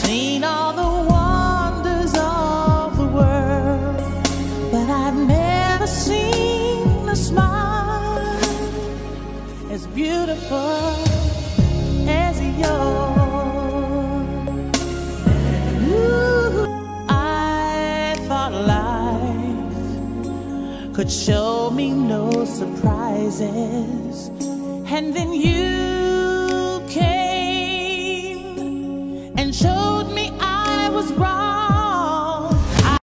seen all the wonders of the world, but I've never seen a smile as beautiful as yours. Ooh, I thought life could show me no surprises, and then you